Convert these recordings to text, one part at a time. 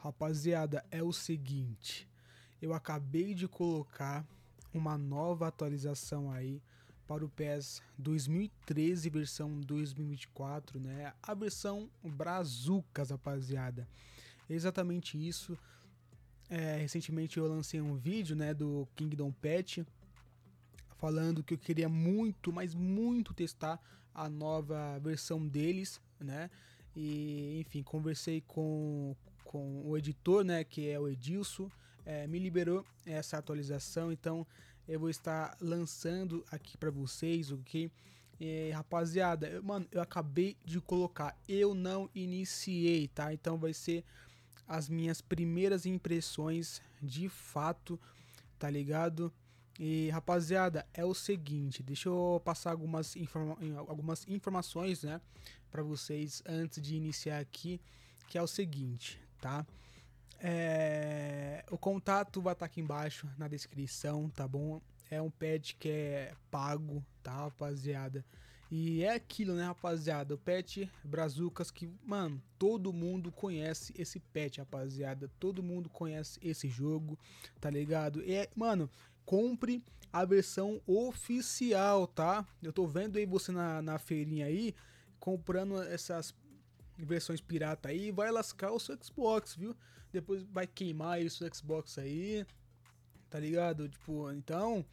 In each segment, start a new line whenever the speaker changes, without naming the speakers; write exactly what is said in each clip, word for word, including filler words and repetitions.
Rapaziada, é o seguinte, eu acabei de colocar uma nova atualização aí para o PES dois mil e treze versão dois mil e vinte e quatro, né? A versão Brazucas, rapaziada. É exatamente isso. É, recentemente eu lancei um vídeo, né, do Kingdom Patch, falando que eu queria muito, mas muito testar a nova versão deles, né? E enfim, conversei com, com o editor, né, que é o Edilson, é, me liberou essa atualização, então eu vou estar lançando aqui para vocês, ok? E, rapaziada, eu, mano, eu acabei de colocar, eu não iniciei, tá? Então vai ser as minhas primeiras impressões de fato, tá ligado? E rapaziada, é o seguinte, deixa eu passar algumas, informa algumas informações, né, para vocês antes de iniciar aqui, que é o seguinte, tá? É, o contato vai estar aqui embaixo na descrição, tá bom? É um patch que é pago, tá, rapaziada? E é aquilo, né, rapaziada? O patch Brazucas que, mano, todo mundo conhece esse patch, rapaziada. Todo mundo conhece esse jogo, tá ligado? E é, mano, compre a versão oficial, tá? Eu tô vendo aí você na, na feirinha aí, comprando essas versões pirata aí, vai lascar o seu Xbox, viu? Depois vai queimar aí o seu Xbox aí, tá ligado? Tipo, então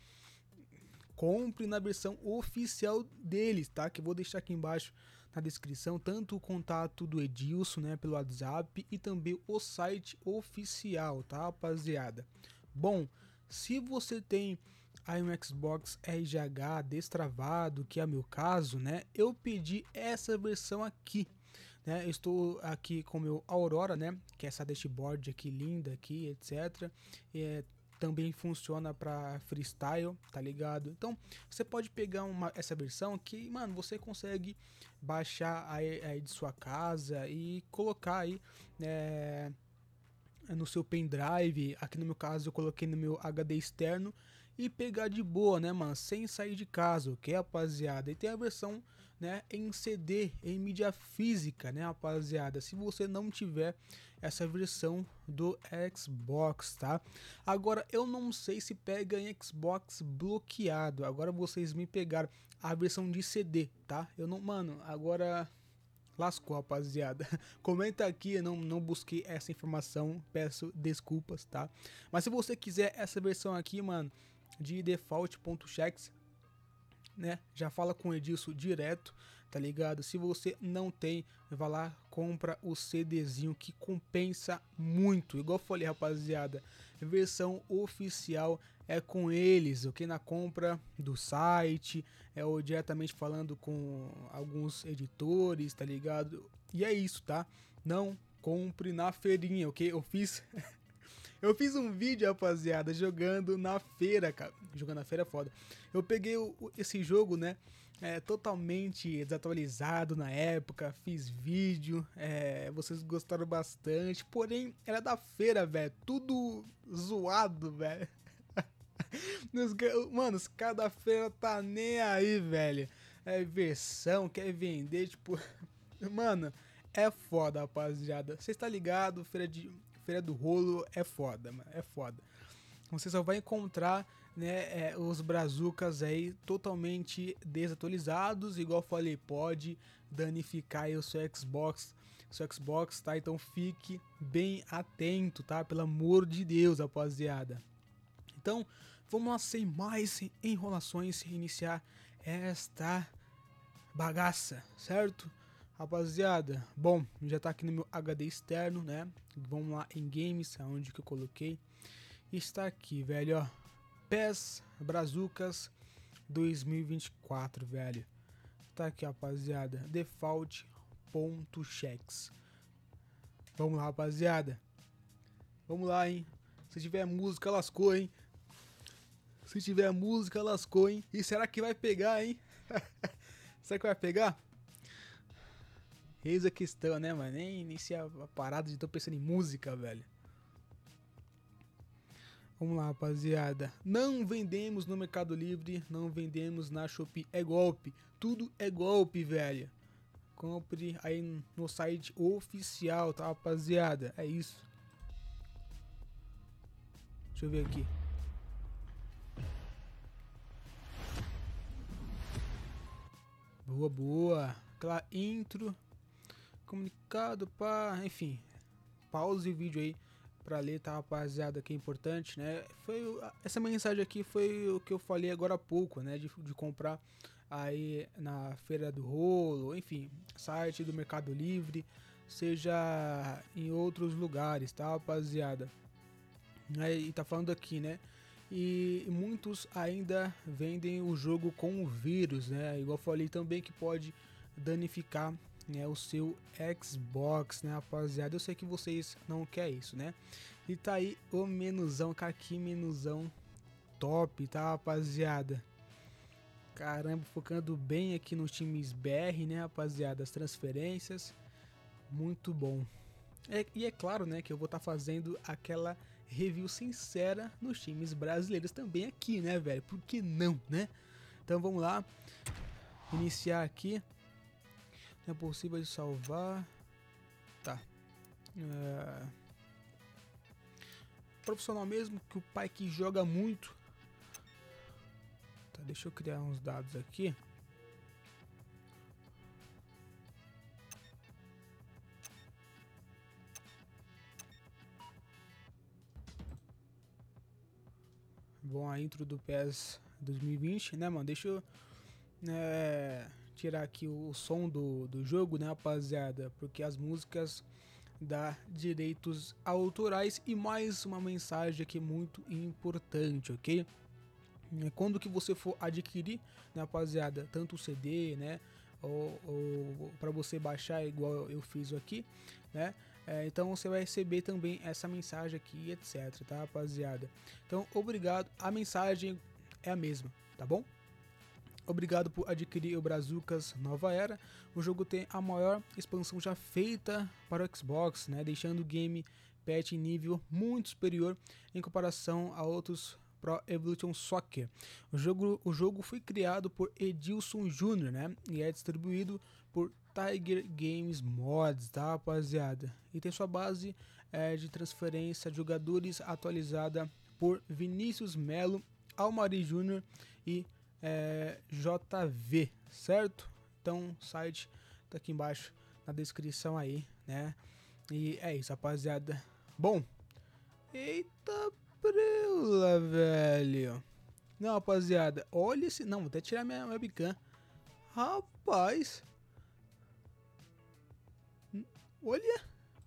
compre na versão oficial deles, tá? Que eu vou deixar aqui embaixo na descrição, tanto o contato do Edilson, né, pelo WhatsApp, e também o site oficial, tá, rapaziada? Bom, se você tem aí um Xbox R G H destravado, que é o meu caso, né, eu pedi essa versão aqui, né? Eu estou aqui com o meu Aurora, né, que é essa dashboard aqui linda aqui, etc. É, também funciona para freestyle, tá ligado? Então você pode pegar uma, essa versão que, mano, você consegue baixar aí, aí de sua casa e colocar aí, né, no seu pendrive. Aqui no meu caso eu coloquei no meu H D externo e pegar de boa, né, mano, sem sair de casa, ok, rapaziada? E tem a versão, né, em C D, em mídia física, né, rapaziada? Se você não tiver essa versão do Xbox, tá? Agora eu não sei se pega em Xbox bloqueado. Agora vocês me pegaram a versão de C D, tá? Eu não, mano, agora lascou, rapaziada. Comenta aqui, eu não, não busquei essa informação, peço desculpas, tá? Mas se você quiser essa versão aqui, mano, de default.chex, né, já fala com o Edilson direto, tá ligado? Se você não tem, vai lá, compra o CDzinho que compensa muito. Igual eu falei, rapaziada, versão oficial é com eles, ok? Na compra do site, é ou diretamente falando com alguns editores, tá ligado? E é isso, tá? Não compre na feirinha, ok? Eu fiz Eu fiz um vídeo, rapaziada, jogando na feira, cara. Jogando na feira é foda. Eu peguei o, esse jogo, né, é, totalmente desatualizado na época. Fiz vídeo, é, vocês gostaram bastante. Porém, era da feira, velho. Tudo zoado, velho. Mano, os caras da feira tá nem aí, velho. É versão, quer vender, tipo... Mano, é foda, rapaziada. Você está ligado, feira de... Feira do Rolo é foda, mano, é foda. Você só vai encontrar, né, é, os brazucas aí totalmente desatualizados, igual eu falei, pode danificar aí o seu Xbox, seu Xbox, tá? Então fique bem atento, tá? Pelo amor de Deus, rapaziada. Então, vamos lá, sem mais enrolações, iniciar esta bagaça, certo? Rapaziada, bom, já tá aqui no meu H D externo, né? Vamos lá em games, aonde que eu coloquei. Está aqui, velho, ó. PES Brazucas dois mil e vinte e quatro, velho. Tá aqui, rapaziada. Default.chex. Vamos lá, rapaziada. Vamos lá, hein? Se tiver música, lascou, hein? Se tiver música, lascou, hein? E será que vai pegar, hein? Será que vai pegar? Eis a questão, né, mano? Nem iniciar a parada de tô pensando em música, velho. Vamos lá, rapaziada. Não vendemos no Mercado Livre, não vendemos na Shopee. É golpe. Tudo é golpe, velho. Compre aí no site oficial, tá, rapaziada? É isso. Deixa eu ver aqui. Boa, boa. Aquela intro. Comunicado, pá. Enfim. Pause o vídeo aí pra ler, tá, rapaziada, que é importante, né? Foi, essa mensagem aqui foi o que eu falei agora há pouco, né? De, de comprar aí na Feira do Rolo, enfim, site do Mercado Livre, seja em outros lugares, tá, rapaziada? E tá falando aqui, né? E muitos ainda vendem o jogo com o vírus, né? Igual eu falei também que pode danificar, né, o seu Xbox, né, rapaziada? Eu sei que vocês não querem isso, né? E tá aí o menuzão, cara, que menuzão top, tá, rapaziada? Caramba, focando bem aqui nos times B R, né, rapaziada? As transferências, muito bom. É, e é claro, né, que eu vou estar tá fazendo aquela review sincera nos times brasileiros também aqui, né, velho? Por que não, né? Então vamos lá, iniciar aqui. Não é possível de salvar. Tá. É... Profissional mesmo, que o pai que joga muito. Tá, deixa eu criar uns dados aqui. Bom, a intro do P E S dois mil e vinte, né, mano? Deixa eu é, tirar aqui o som do, do jogo, né, rapaziada? Porque as músicas dá direitos autorais. E mais uma mensagem aqui muito importante, ok? Quando que você for adquirir, né, rapaziada, tanto o C D, né, ou, ou para você baixar igual eu fiz aqui, né, é, então você vai receber também essa mensagem aqui, etc, tá, rapaziada? Então, obrigado, a mensagem é a mesma, tá bom? Obrigado por adquirir o Brazucas Nova Era. O jogo tem a maior expansão já feita para o Xbox, né, deixando o game patch em nível muito superior em comparação a outros Pro Evolution Soccer. O jogo, o jogo foi criado por Edilson Júnior, né, e é distribuído por Tiger Games Mods, tá, rapaziada? E tem sua base é, de transferência de jogadores atualizada por Vinícius Melo, Almari Júnior e é, J V, certo? Então o site tá aqui embaixo na descrição aí, né? E é isso, rapaziada. Bom, eita preula, velho. Não, rapaziada, olha esse... Não, vou até tirar minha webcam. Rapaz. Olha.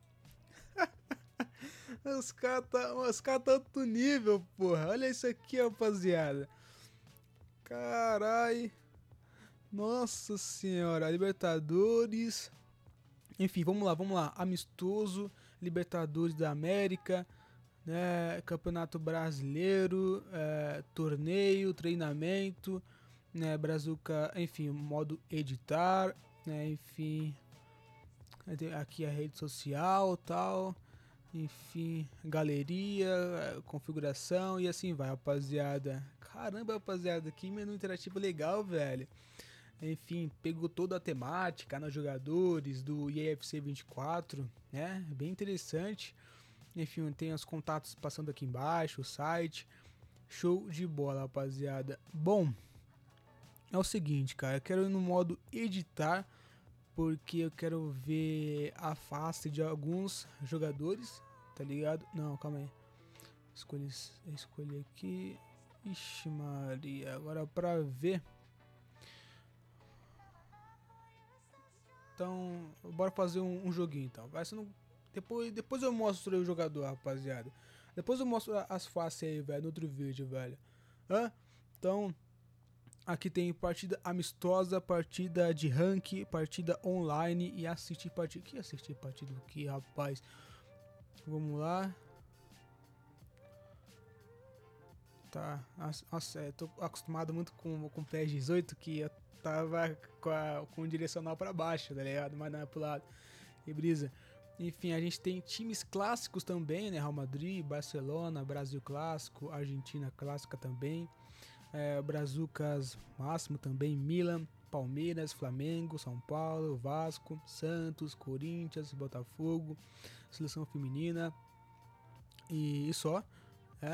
Os caras tá, os cara tá outro nível, porra. Olha isso aqui, rapaziada. Carai. Nossa senhora, Libertadores. Enfim, vamos lá, vamos lá. Amistoso, Libertadores da América, né? Campeonato Brasileiro, é, torneio, treinamento, né? Brazuca, enfim, modo editar, né? Enfim, aqui a rede social, tal. Enfim, galeria, configuração e assim vai, rapaziada. Caramba, rapaziada, que menu interativo legal, velho. Enfim, pegou toda a temática nos jogadores do E A F C vinte e quatro, né? Bem interessante. Enfim, tem os contatos passando aqui embaixo, o site. Show de bola, rapaziada. Bom, é o seguinte, cara, eu quero ir no modo editar, porque eu quero ver a face de alguns jogadores, tá ligado? Não, calma aí. Escolhi, escolhi aqui. Ixi Maria, agora pra ver. Então, bora fazer um, um joguinho então. Vai ser no, depois, depois eu mostro o jogador, rapaziada. Depois eu mostro as faces aí, velho, no outro vídeo, velho. Hã? Então, aqui tem partida amistosa, partida de rank, partida online e assistir partida. Que assistir partida aqui, rapaz? Vamos lá. Tá. Nossa, eu tô acostumado muito com com o P E S dezoito, que eu tava com, a, com o direcional pra baixo, tá ligado? Mas não é pro lado. Que brisa. Enfim, a gente tem times clássicos também, né? Real Madrid, Barcelona, Brasil Clássico, Argentina Clássica também. É, Brazucas Máximo também, Milan, Palmeiras, Flamengo, São Paulo, Vasco, Santos, Corinthians, Botafogo, Seleção Feminina e só, é.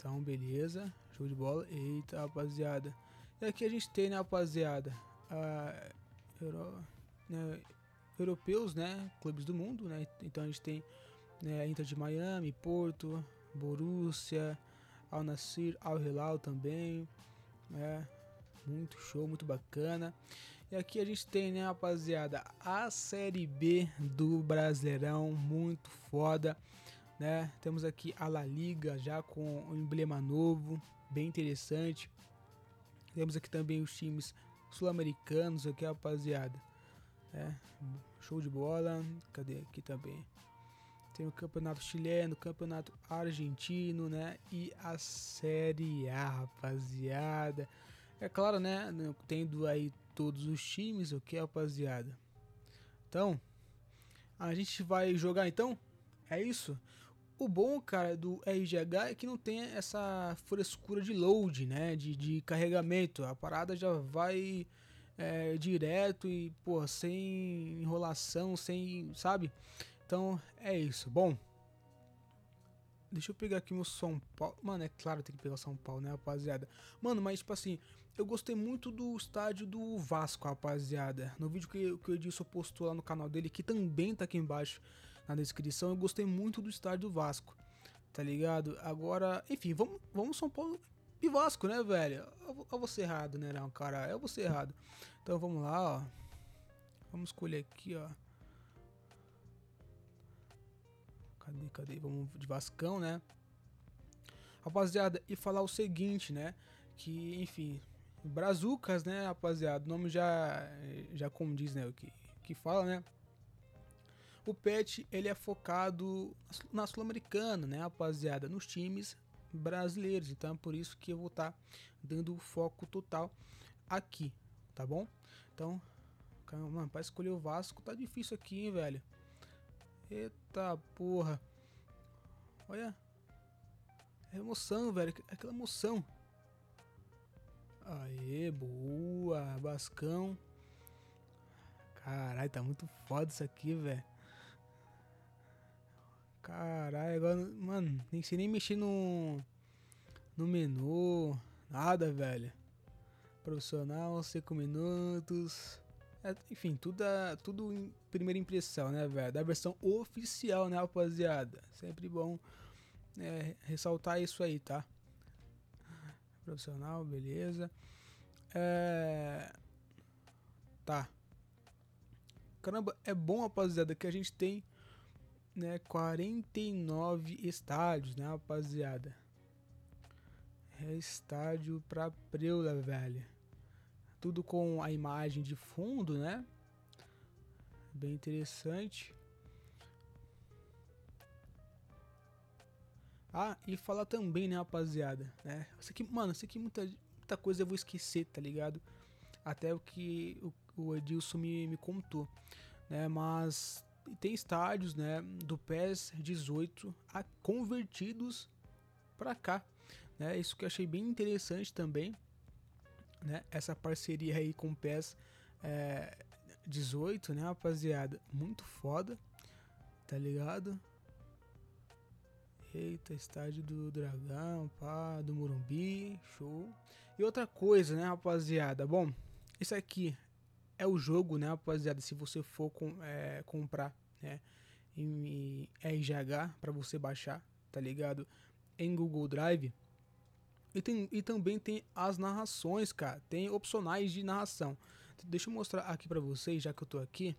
Então, beleza. Show de bola. Eita, rapaziada. E aqui a gente tem, né, rapaziada, a Euro, né, europeus, né, clubes do mundo, né? Então a gente tem, né, Inter de Miami, Porto, Borussia, Al Nassr, Al Hilal também, né? Muito show, muito bacana. E aqui a gente tem, né, rapaziada, a Série B do Brasileirão, muito foda, né? Temos aqui a La Liga já com um emblema novo, bem interessante. Temos aqui também os times sul-americanos aqui, rapaziada. É, show de bola. Cadê aqui também? Tem o campeonato chileno, o campeonato argentino, né? E a Série A, rapaziada. É claro, né? Tendo aí todos os times, ok, rapaziada? Então, a gente vai jogar então? É isso? O bom, cara, do R G H é que não tem essa frescura de load, né? De, de carregamento. A parada já vai é, direto e, pô, sem enrolação, sem, sabe? Então, é isso. Bom, deixa eu pegar aqui meu São Paulo. Mano, é claro, tem que pegar o São Paulo, né, rapaziada? Mano, mas, tipo assim, eu gostei muito do estádio do Vasco, rapaziada. No vídeo que, que o Edilson postou lá no canal dele, que também tá aqui embaixo na descrição, eu gostei muito do estádio do Vasco, tá ligado? Agora, enfim, vamos, vamos São Paulo e Vasco, né, velho? Eu, eu vou ser errado, né, não, cara? Eu vou ser errado. Então, vamos lá, ó. Vamos escolher aqui, ó. Cadê, cadê? Vamos de Vascão, né? Rapaziada, e falar o seguinte, né? Que, enfim, Brazucas, né, rapaziada? O nome já, já como diz, né? O que, que fala, né? O Pet, ele é focado na Sul-Americana, né, rapaziada? Nos times brasileiros. Então é por isso que eu vou estar tá dando foco total aqui, tá bom? Então, calma, mano, pra escolher o Vasco tá difícil aqui, hein, velho? Eita porra. Olha. É emoção, velho. É aquela emoção. Aê, boa. Bascão. Caralho, tá muito foda isso aqui, velho. Caralho, agora, mano, nem sei nem mexer no, no menu. Nada, velho. Profissional, cinco minutos. É, enfim, tudo, tudo em primeira impressão, né, velho? Da versão oficial, né, rapaziada? Sempre bom é, ressaltar isso aí, tá? Profissional, beleza. É... Tá. Caramba, é bom, rapaziada, que a gente tem, né, quarenta e nove estádios, né, rapaziada? É estádio pra preula, velho. Tudo com a imagem de fundo, né? Bem interessante. Ah, e falar também, né, rapaziada, né? Isso aqui, mano, isso aqui muita, muita coisa eu vou esquecer, tá ligado? Até o que o, o Edilson me, me contou, né? Mas tem estádios, né, do PES dezoito a, convertidos pra cá, né? Isso que eu achei bem interessante também, né? Essa parceria aí com o PES é, dezoito, né, rapaziada? Muito foda, tá ligado? Eita, estádio do Dragão, pá, do Morumbi, show. E outra coisa, né, rapaziada? Bom, isso aqui é o jogo, né, rapaziada? Se você for com, é, comprar, né, em R G H para você baixar, tá ligado? Em Google Drive. E, tem, e também tem as narrações, cara. Tem opcionais de narração. Deixa eu mostrar aqui pra vocês, já que eu tô aqui.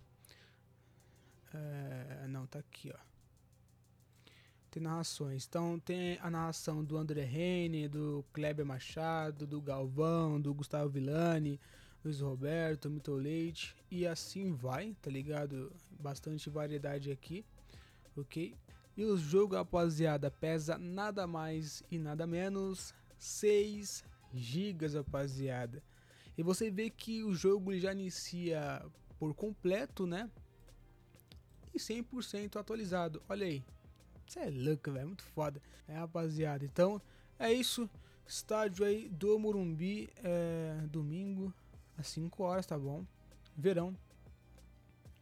É, não, tá aqui, ó. Tem narrações. Então tem a narração do André Rene, do Kleber Machado, do Galvão, do Gustavo Villani, Luiz Roberto, Milton Leite. E assim vai, tá ligado? Bastante variedade aqui, ok? E o jogo, rapaziada, pesa nada mais e nada menos seis gigas, rapaziada. E você vê que o jogo já inicia por completo, né? E cem por cento atualizado. Olha aí. Você é louco, velho. Muito foda. É, rapaziada. Então, é isso. Estádio aí do Morumbi. É, domingo, às cinco horas, tá bom? Verão.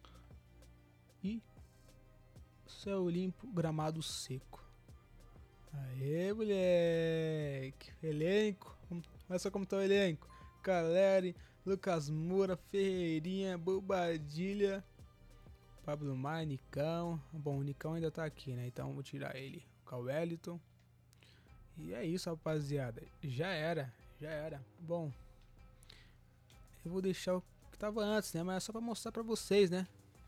E céu limpo, gramado seco. Aê, moleque. Elenco. Olha só como tá o elenco. Caleri, Lucas Moura, Ferreirinha, Bobadilha, Pablo Maia, Nicão. Bom, o Nicão ainda tá aqui, né? Então vou tirar ele. O Wellington. E é isso, rapaziada. Já era, já era. Bom, eu vou deixar o que tava antes, né? Mas é só pra mostrar pra vocês, né?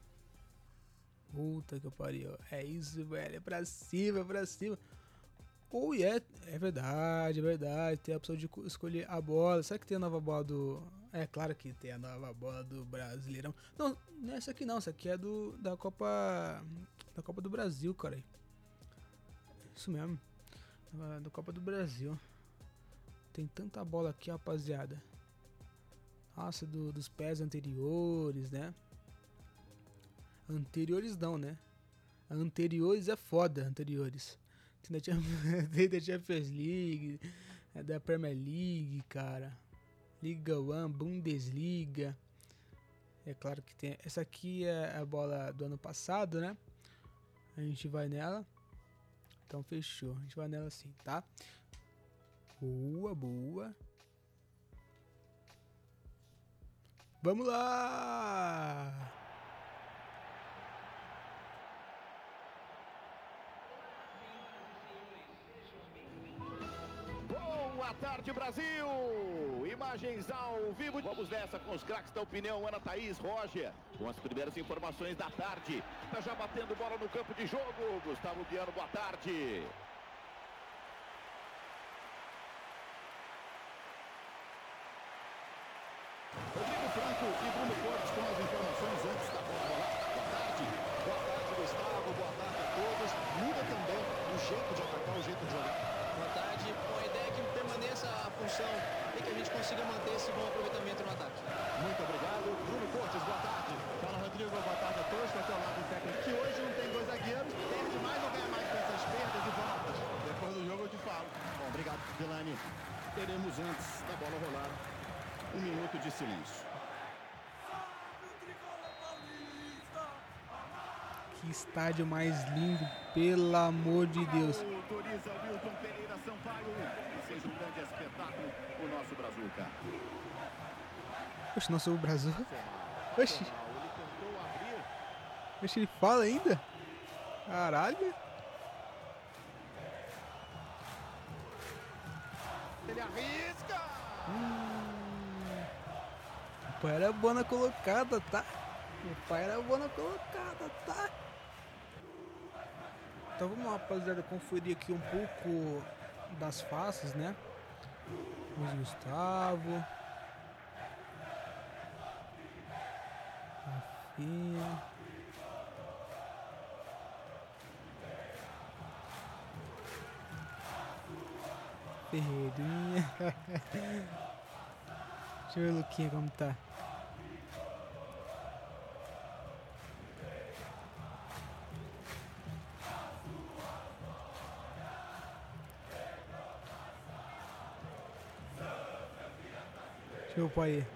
Puta que pariu. É isso, velho. É pra cima, pra cima. Ou oh, yeah, é verdade, é verdade. Tem a opção de escolher a bola. Será que tem a nova bola do... É claro que tem a nova bola do Brasileirão. Não, não é essa aqui não. Essa aqui é do da Copa... Da Copa do Brasil, cara. Isso mesmo. Da Copa do Brasil. Tem tanta bola aqui, rapaziada. Nossa, do, dos pés anteriores, né? Anteriores não, né? Anteriores é foda, anteriores. Tem da Champions League, da Premier League, cara. Liga One, Bundesliga. É claro que tem. Essa aqui é a bola do ano passado, né? A gente vai nela. Então fechou. A gente vai nela assim, tá? Boa, boa. Vamos lá!
Boa tarde, Brasil! Imagens ao vivo. Vamos nessa com os craques da opinião, Ana Thaís, Roger. Com as primeiras informações da tarde. Tá já batendo bola no campo de jogo. Gustavo Biano, boa tarde. Rodrigo Franco e Bruno Cortes com as informações antes da bola rolar. Boa tarde. Boa tarde, Gustavo. Boa tarde a todos. Muda também o jeito de atacar, o jeito de jogar.
Boa tarde. Bom, a ideia é que permaneça a função e que a gente consiga manter esse bom aproveitamento no ataque.
Muito obrigado. Bruno Cortes, boa tarde.
Fala, Rodrigo. Boa tarde a todos. Para o lado do técnico que hoje não tem dois zagueiros. Perde mais ou ganha mais com essas perdas e voltas? Depois do jogo eu te falo.
Bom, obrigado, Delane. Teremos antes da bola rolar um minuto de silêncio.
Que estádio mais lindo, pelo amor de Deus.
Autoriza o Milton Pereira Sampaio. Que seja um grande espetáculo o nosso Brazuca.
Oxe, nosso Brasil. Oxe.
Ele tentou abrir.
Oxe, ele fala ainda? Caralho.
Ele arrisca.
Hum. O pai era boa na colocada, tá? O pai era boa na colocada, tá? Então vamos lá, rapaziada, conferir aqui um pouco das faces, né? Luiz Gustavo. Rafinha. Ferreirinha. Deixa eu ver o Luquinha como tá. Deixa eu pôr aí.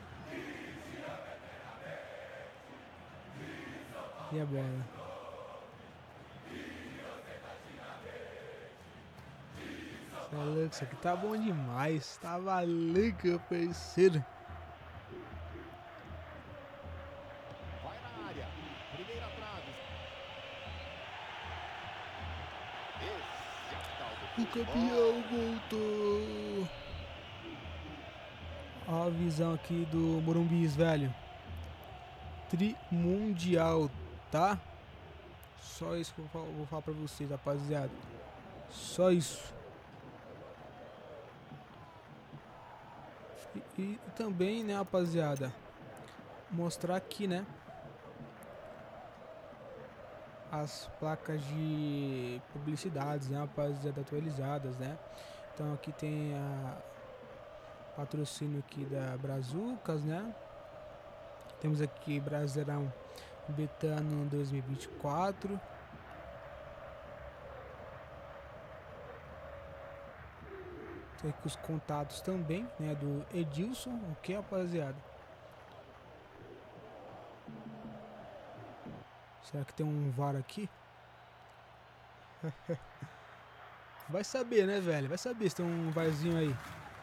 E a bola? Cê é louco, isso aqui tá bom demais. Tá maluco, parceiro.
Vai na área. Primeira trave. Esse é o tal do
O campeão voltou. Ó a visão aqui do Morumbis, velho. Trimundial, tá? Só isso que eu vou, vou falar pra vocês, rapaziada. Só isso. E, e também, né, rapaziada, mostrar aqui, né, as placas de publicidades, né, rapaziada, atualizadas, né. Então aqui tem a patrocínio aqui da Brazucas, né. Temos aqui Brasileirão Betano dois mil e vinte e quatro. Tem aqui os contatos também, né, do Edilson, ok, rapaziada? Será que tem um V A R aqui? Vai saber, né, velho? Vai saber se tem um varzinho aí.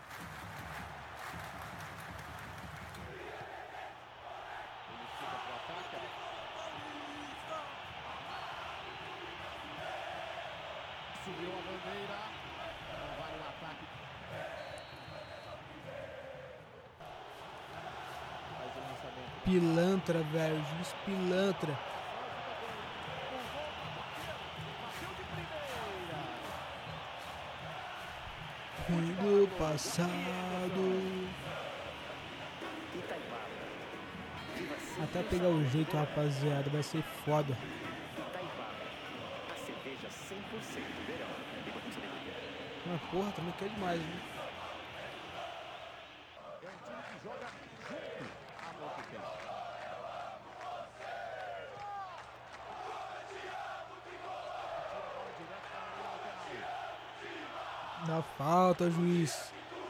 Subiu a bandeira. Não vale o ataque. Faz o lançamento.
Pilantra, velho. Juiz pilantra. Fim do passado. Até pegar o jeito, rapaziada. Vai ser foda. Mas porra, também quer demais, né?
É um time que joga junto há muito tempo.
Dá falta, juiz.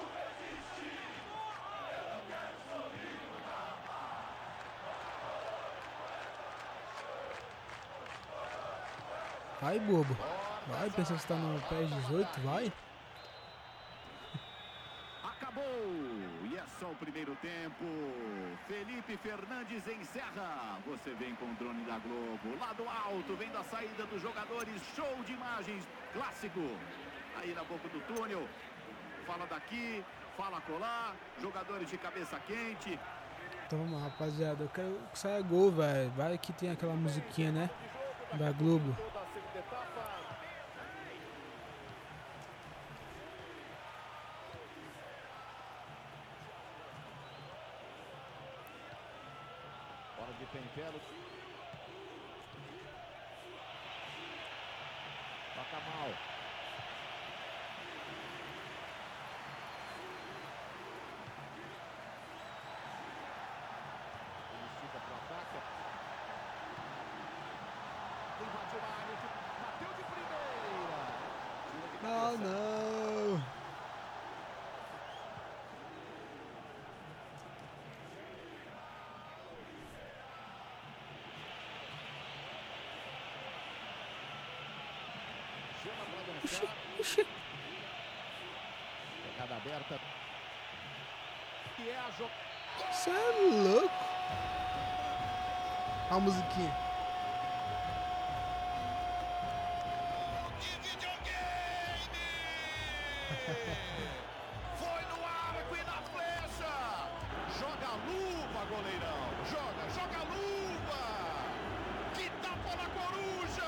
Vai, bobo. Vai, pensa que você tá no P E S dezoito, vai.
Acabou! E é só o primeiro tempo. Felipe Fernandes encerra. Você vem com o drone da Globo. Lá do alto, vendo a saída dos jogadores. Show de imagens. Clássico. Aí na boca do túnel. Fala daqui, fala colar. Jogadores de cabeça quente.
Então vamos lá, rapaziada. Eu quero que saia gol, velho. Vai que tem aquela musiquinha, né? Da Globo.
Hora de tempero. Toca mal. Estica pro ataque. Invadiu a área. Bateu de primeira.
Ah, não.
Chama pra
Oxi,
dançar.
oxi.
Pegada aberta. E é a jogada.
Você é louco. Olha a musiquinha.
Foi no arco e na flecha. Joga a luva, goleirão. Joga, joga a luva. Que tapa na coruja.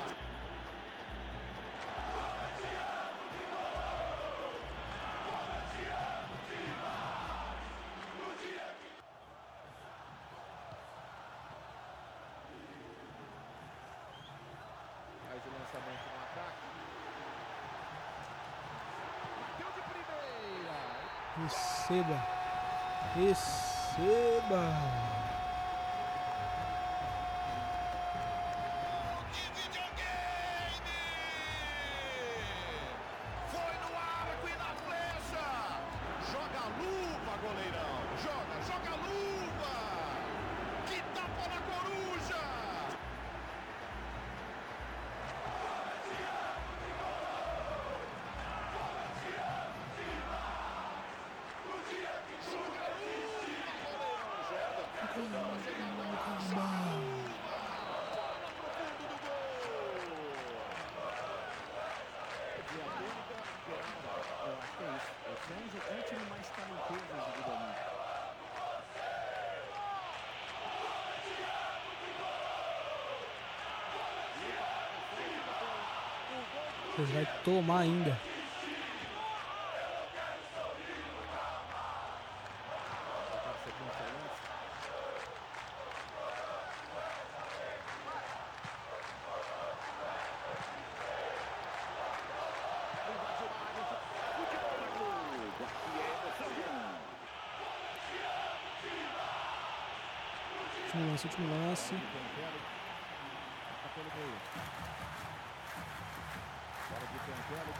Faz o lançamento no ataque. Bateu de primeira.
Receba. Receba.
Foi no arco e na flecha. Joga a luva, goleirão. Joga, joga a luva. Que tapa na coruja.
Eu acho que é isso. O Frenzy é o time mais talentoso individualmente.
Você vai tomar ainda.
Tocar sequência lance. Invadiu a área.
Futebol da Globo. Aqui é emoção.
Último lance, último lance.
Tempero. Toca pelo meio. Hora de tempero.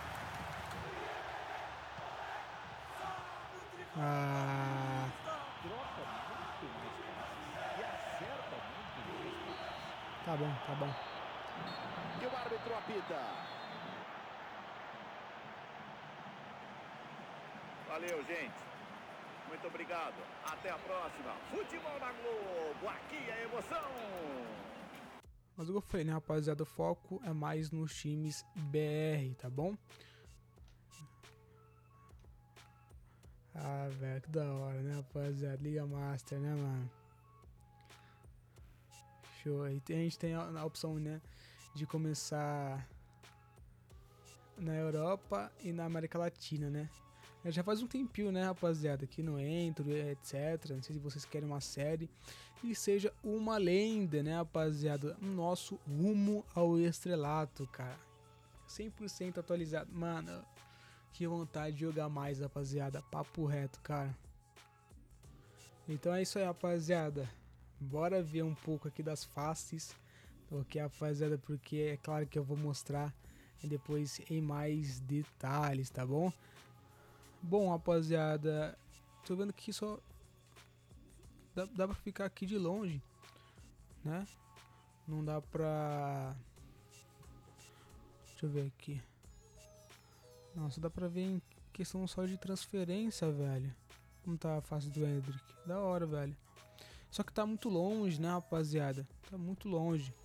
Ah,
Troca muito mais passes. E acerta muito mais passes.
tá bom, tá bom.
E o árbitro apita. Valeu, gente. Muito obrigado. Até a próxima. Futebol na Globo. Aqui é emoção.
Mas eu falei, né, rapaziada? O foco é mais nos times B R, tá bom? Ah, velho, que da hora, né, rapaziada? Liga Master, né, mano? Show. Aí a gente tem a, a opção, né, de começar na Europa e na América Latina, né? Já faz um tempinho, né, rapaziada, que não entro, etcétera. Não sei se vocês querem uma série e seja uma lenda, né, rapaziada? Nosso rumo ao estrelato, cara. cem por cento atualizado. Mano, que vontade de jogar mais, rapaziada. Papo reto, cara. Então é isso aí, rapaziada. Bora ver um pouco aqui das faces. Ok, rapaziada, porque é claro que eu vou mostrar depois em mais detalhes, tá bom? Bom, rapaziada, tô vendo que só dá, dá pra ficar aqui de longe, né? Não dá pra... Deixa eu ver aqui. Nossa, dá pra ver em questão só de transferência, velho. Como tá a face do Hendrick. Da hora, velho. Só que tá muito longe, né, rapaziada? Tá muito longe.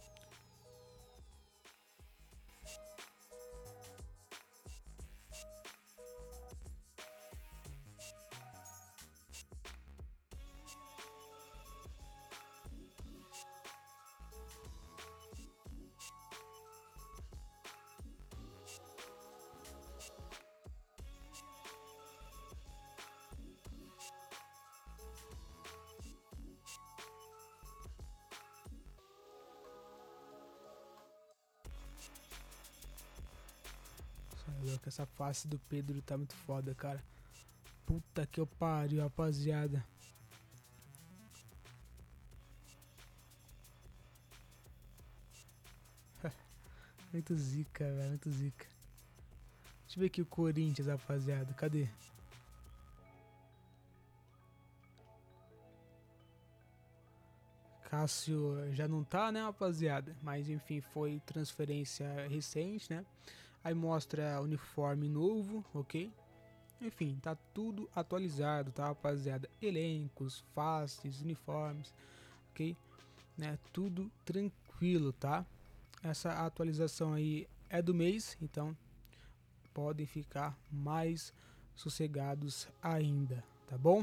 Essa face do Pedro tá muito foda, cara. Puta que eu pariu, rapaziada. Muito zica, velho. Muito zica. Deixa eu ver aqui o Corinthians, rapaziada. Cadê? Cássio já não tá, né, rapaziada? Mas enfim, foi transferência recente, né? Aí mostra uniforme novo, ok? Enfim, tá tudo atualizado, tá, rapaziada? Elencos, faces, uniformes, ok? Né? Tudo tranquilo, tá? Essa atualização aí é do mês, então podem ficar mais sossegados ainda, tá bom?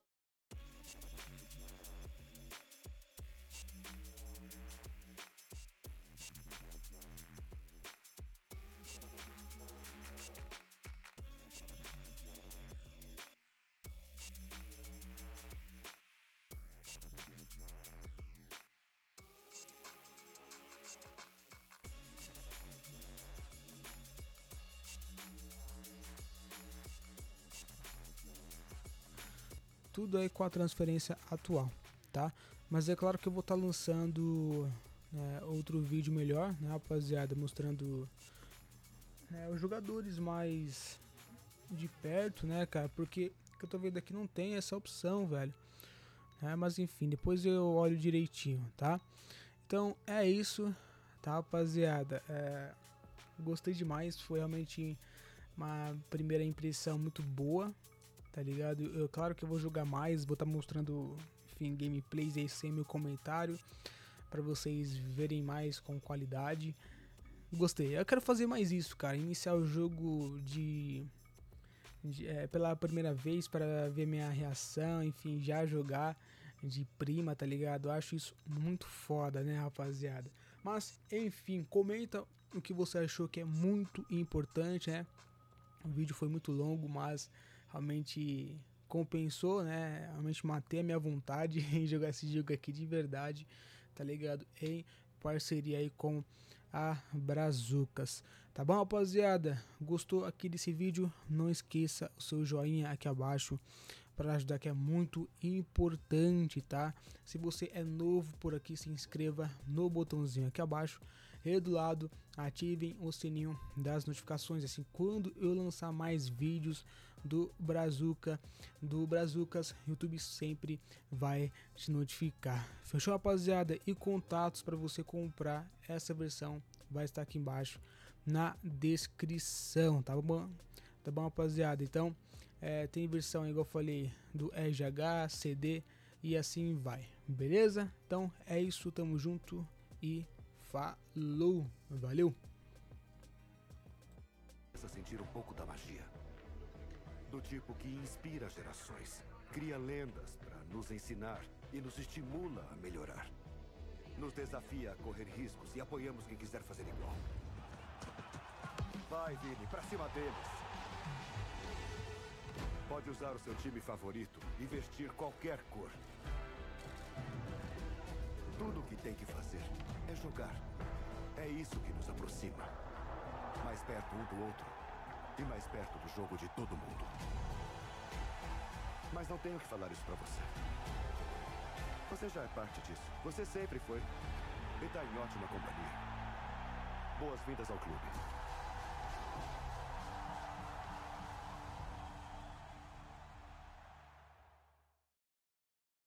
Tudo aí com a transferência atual, tá? Mas é claro que eu vou estar tá lançando né, outro vídeo melhor, né, rapaziada, mostrando né, os jogadores mais de perto, né, cara? Porque que eu tô vendo aqui não tem essa opção, velho. É, mas enfim, depois eu olho direitinho, tá? Então é isso, tá, rapaziada? É, gostei demais, foi realmente uma primeira impressão muito boa. Tá ligado? Eu, claro que eu vou jogar mais, vou estar tá mostrando, enfim, gameplays aí sem meu comentário, para vocês verem mais com qualidade. Gostei. Eu quero fazer mais isso, cara. Iniciar o jogo de, de é, pela primeira vez para ver minha reação, enfim, já jogar de prima, tá ligado? Eu acho isso muito foda, né, rapaziada? Mas, enfim, comenta o que você achou que é muito importante, né? O vídeo foi muito longo, mas realmente compensou, né? Realmente matei a minha vontade em jogar esse jogo aqui de verdade, tá ligado? Em parceria aí com a Brazucas. Tá bom, rapaziada? Gostou aqui desse vídeo? Não esqueça o seu joinha aqui abaixo para ajudar, que é muito importante, tá? Se você é novo por aqui, se inscreva no botãozinho aqui abaixo e do lado ativem o sininho das notificações, assim quando eu lançar mais vídeos do Brazuca, do Brazucas, YouTube sempre vai te notificar. Fechou, rapaziada? E contatos para você comprar essa versão vai estar aqui embaixo na descrição, tá bom? Tá bom, rapaziada? Então É, tem versão, igual eu falei, do R G H, C D e assim vai. Beleza? Então é isso, tamo junto e falou, valeu!
A sentir um pouco da magia. Do tipo que inspira gerações, cria lendas para nos ensinar e nos estimula a melhorar. Nos desafia a correr riscos e apoiamos quem quiser fazer igual. Vai, Vini, pra cima deles. Pode usar o seu time favorito e vestir qualquer cor. Tudo o que tem que fazer é jogar. É isso que nos aproxima. Mais perto um do outro e mais perto do jogo de todo mundo. Mas não tenho que falar isso pra você. Você já é parte disso. Você sempre foi. E tá em ótima companhia. Boas-vindas ao clube.